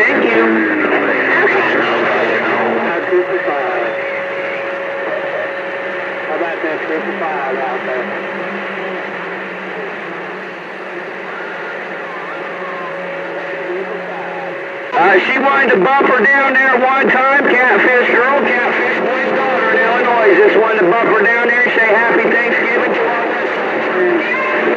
Thank you. Okay. How about that 55 out there? She wanted to bump her down there one time, Catfish Girl, Catfish Boy's daughter in Illinois. Just wanted to bump her down there and say happy Thanksgiving to all this.